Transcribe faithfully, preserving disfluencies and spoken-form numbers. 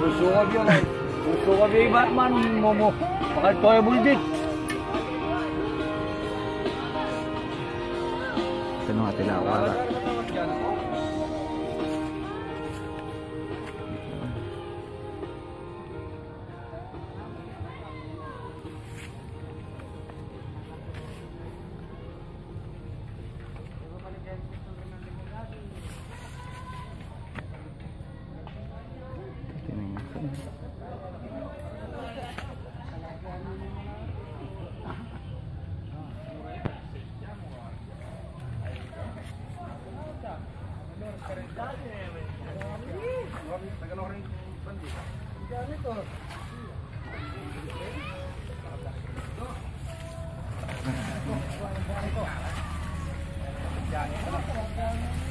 Susungab yun ay. Susungab yung Batman mo mo. Pakatoy bulbit. Tanong natin lang wala. Jangan